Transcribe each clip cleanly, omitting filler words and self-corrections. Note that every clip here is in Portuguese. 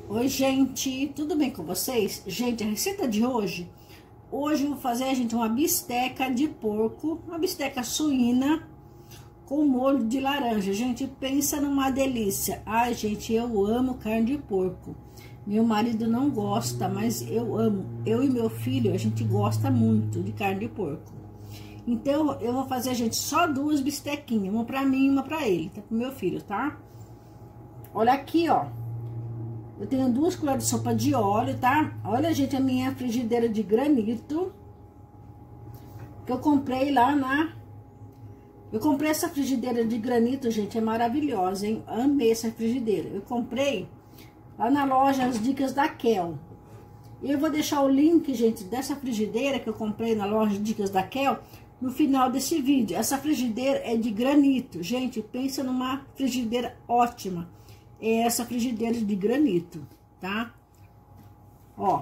Oi, gente, tudo bem com vocês? Gente, a receita de hoje eu vou fazer, gente, uma bisteca de porco, uma bisteca suína com molho de laranja. Gente, pensa numa delícia. Ai, gente, eu amo carne de porco. Meu marido não gosta, mas eu amo. Eu e meu filho, a gente gosta muito de carne de porco. Então, eu vou fazer, gente, só duas bistequinhas, uma pra mim e uma pra ele, tá? Pro meu filho, tá? Olha aqui, ó. Eu tenho 2 colheres de sopa de óleo, tá? Olha, gente, a minha frigideira de granito. Que eu comprei lá na... Eu comprei essa frigideira de granito, gente, é maravilhosa, hein? Amei essa frigideira. Eu comprei lá na loja As Dicas da Kel. E eu vou deixar o link, gente, dessa frigideira que eu comprei na loja Dicas da Kel no final desse vídeo. Essa frigideira é de granito. Gente, pensa numa frigideira ótima. É essa frigideira de granito, tá? Ó.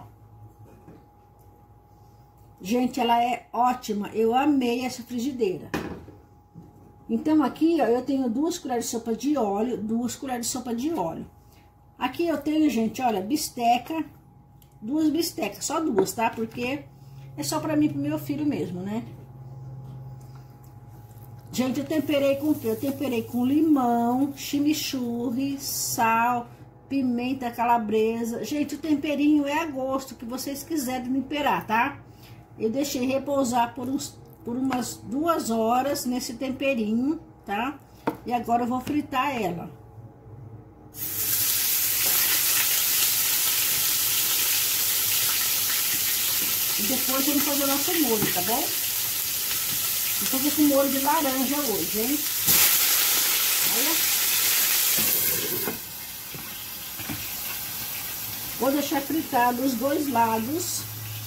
Gente, ela é ótima. Eu amei essa frigideira. Então, aqui, ó, eu tenho 2 colheres de sopa de óleo, 2 colheres de sopa de óleo. Aqui eu tenho, gente, olha, bisteca, 2 bistecas, só 2, tá? Porque é só pra mim e pro meu filho mesmo, né? Gente, eu temperei com o quê? Eu temperei com limão, chimichurri, sal, pimenta calabresa. Gente, o temperinho é a gosto, que vocês quiserem temperar, tá? Eu deixei repousar por umas 2 horas nesse temperinho, tá? E agora eu vou fritar ela. E depois vamos fazer o nosso molho, tá bom? Vou fazer com molho de laranja hoje, hein? Olha. Vou deixar fritado os 2 lados.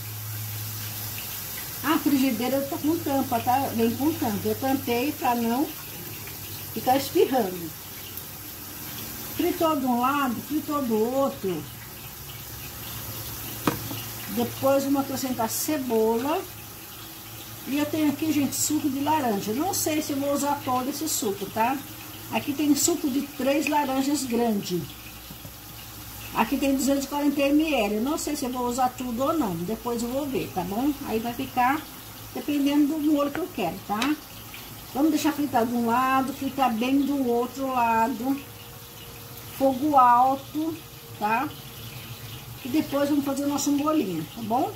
A frigideira tá com tampa, tá? Vem com tampa. Eu tampei pra não ficar espirrando. Fritou de um lado, fritou do outro. Depois vamos acrescentar cebola. E eu tenho aqui, gente, suco de laranja. Não sei se eu vou usar todo esse suco, tá? Aqui tem suco de 3 laranjas grandes. Aqui tem 240 ml. Eu não sei se eu vou usar tudo ou não. Depois eu vou ver, tá bom? Aí vai ficar dependendo do molho que eu quero, tá? Vamos deixar fritar de um lado, fritar bem do outro lado. Fogo alto, tá? E depois vamos fazer o nosso molinho, tá bom?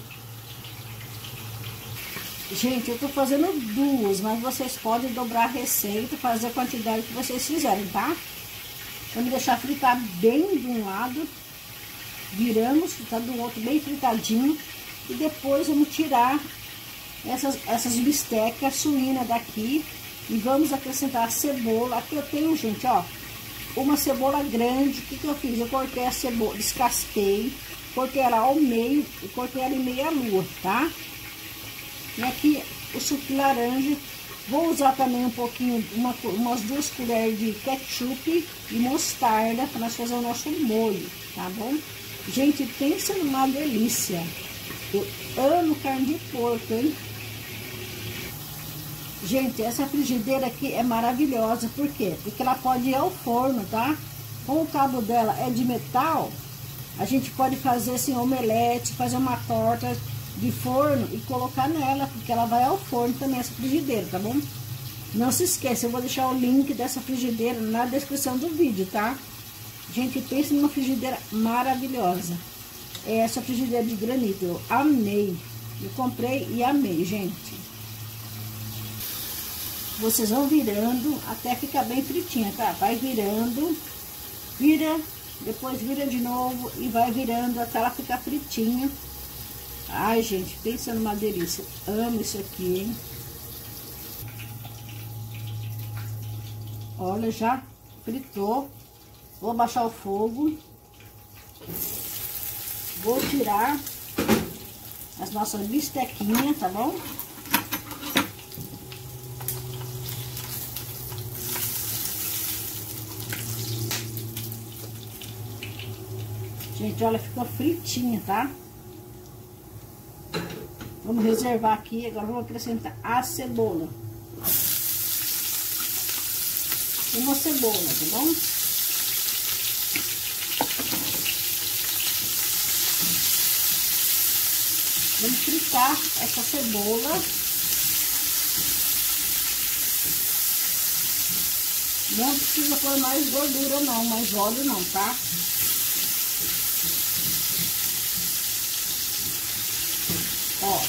Gente, eu tô fazendo 2, mas vocês podem dobrar a receita, fazer a quantidade que vocês fizerem, tá? Vamos deixar fritar bem de um lado, viramos, fritar do outro bem fritadinho. E depois vamos tirar essas bistecas suínas daqui e vamos acrescentar a cebola. Aqui eu tenho, gente, ó, uma cebola grande. O que que eu fiz? Eu cortei a cebola, descasquei, cortei ela ao meio e cortei ela em meia lua, tá? E aqui o suco de laranja. Vou usar também um pouquinho, umas 2 colheres de ketchup e mostarda para nós fazer o nosso molho, tá bom? Gente, pensa numa delícia. Eu amo carne de porco, hein? Gente, essa frigideira aqui é maravilhosa. Por quê? Porque ela pode ir ao forno, tá? Como o cabo dela é de metal, a gente pode fazer assim, omelete, fazer uma torta de forno e colocar nela, porque ela vai ao forno também, essa frigideira, tá bom? Não se esqueça, eu vou deixar o link dessa frigideira na descrição do vídeo, tá? Gente, pense numa frigideira maravilhosa. É essa frigideira de granito, eu amei. Eu comprei e amei, gente. Vocês vão virando até ficar bem fritinha, tá? Vai virando, vira, depois vira de novo e vai virando até ela ficar fritinha. Ai, gente, pensa numa delícia. Amo isso aqui, hein? Olha, já fritou. Vou baixar o fogo. Vou tirar as nossas bistequinhas, tá bom? Gente, olha, ficou fritinha, tá? Vamos reservar aqui, agora vamos acrescentar a cebola. Uma cebola, tá bom? Vamos fritar essa cebola. Não precisa pôr mais gordura não, mais óleo não, tá? Ó.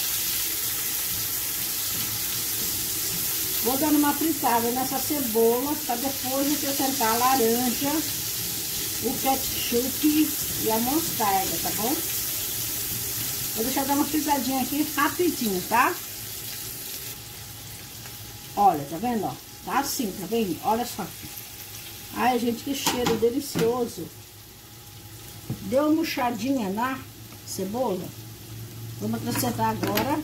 Vou dando uma fritada nessa cebola, pra depois acrescentar a laranja, o ketchup e a mostarda, tá bom? Vou deixar dar uma fritadinha aqui rapidinho, tá? Olha, tá vendo, ó? Tá assim, tá vendo? Olha só. Ai, gente, que cheiro delicioso. Deu uma murchadinha na cebola. Vamos acrescentar agora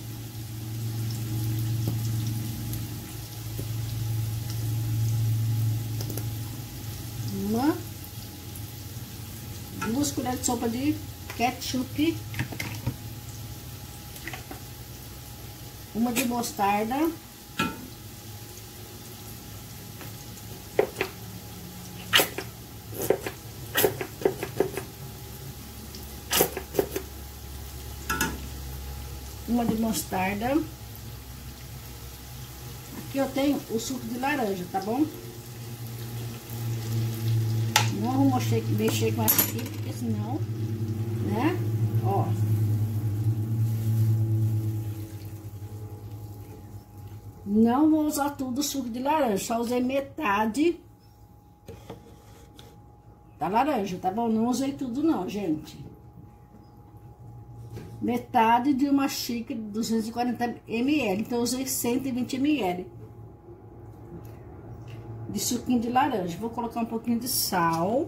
duas colheres de sopa de ketchup, uma de mostarda, aqui eu tenho o suco de laranja, tá bom? Não vou mexer com essa aqui, porque senão, né? Ó. Não vou usar tudo o suco de laranja, só usei metade da laranja, tá bom? Não usei tudo não, gente. Metade de uma xícara de 240 ml, então eu usei 120 ml de suquinho de laranja. Vou colocar um pouquinho de sal.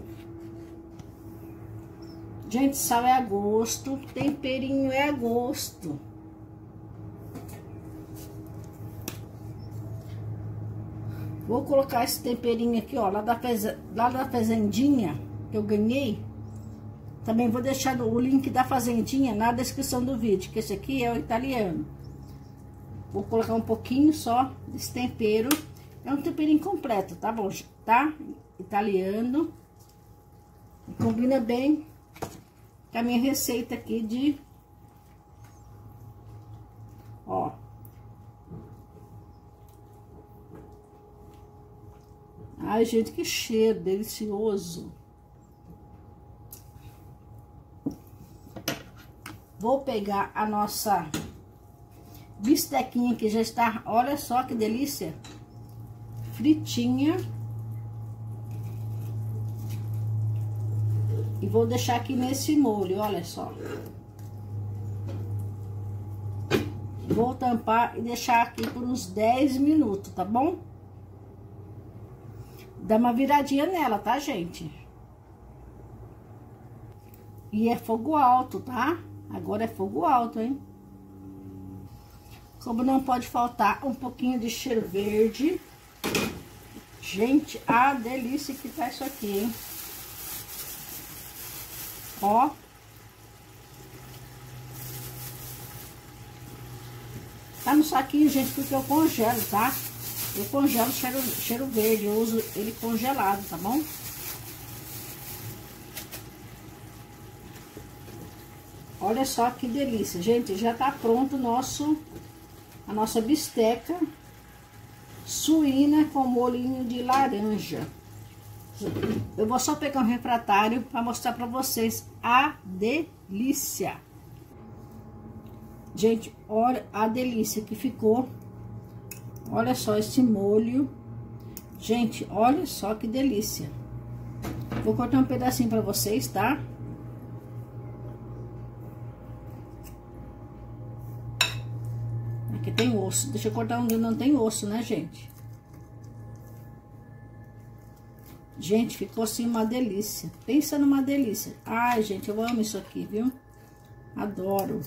Gente, sal é a gosto, temperinho é a gosto. Vou colocar esse temperinho aqui, ó, lá da fazendinha que eu ganhei. Também vou deixar o link da fazendinha na descrição do vídeo, que esse aqui é o italiano. Vou colocar um pouquinho só desse tempero. É um temperinho completo, tá bom? Tá? Italiano. Combina bem com a minha receita aqui de... Ó. Ai, gente, que cheiro delicioso. Vou pegar a nossa bistequinha que já está, olha só que delícia, fritinha. E vou deixar aqui nesse molho, olha só. Vou tampar e deixar aqui por uns 10 minutos, tá bom? Dá uma viradinha nela, tá, gente? E é fogo alto, tá? Agora é fogo alto, hein? Como não pode faltar um pouquinho de cheiro verde. Gente, a delícia que tá isso aqui, hein? Ó. Tá no saquinho, gente, porque eu congelo, tá? Eu congelo cheiro verde, eu uso ele congelado, tá bom? Olha só que delícia, gente, já tá pronto a nossa bisteca suína com molhinho de laranja. Eu vou só pegar um refratário para mostrar para vocês a delícia. Gente, olha a delícia que ficou. Olha só esse molho. Gente, olha só que delícia. Vou cortar um pedacinho para vocês, tá? Aqui tem osso. Deixa eu cortar onde não tem osso, né, gente? Gente, ficou assim uma delícia. Pensa numa delícia. Ai, gente, eu amo isso aqui, viu? Adoro.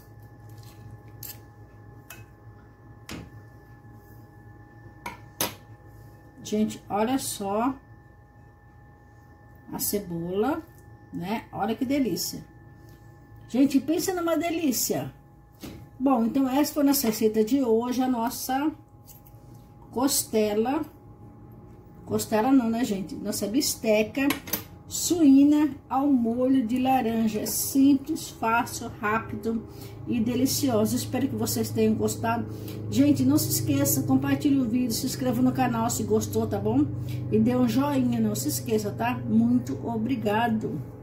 Gente, olha só a cebola, né? Olha que delícia. Gente, pensa numa delícia. Bom, então essa foi a nossa receita de hoje, a nossa costela. Costela não, né, gente? Nossa bisteca suína ao molho de laranja. É simples, fácil, rápido e delicioso. Espero que vocês tenham gostado. Gente, não se esqueça, compartilhe o vídeo, se inscreva no canal se gostou, tá bom? E dê um joinha, não se esqueça, tá? Muito obrigado.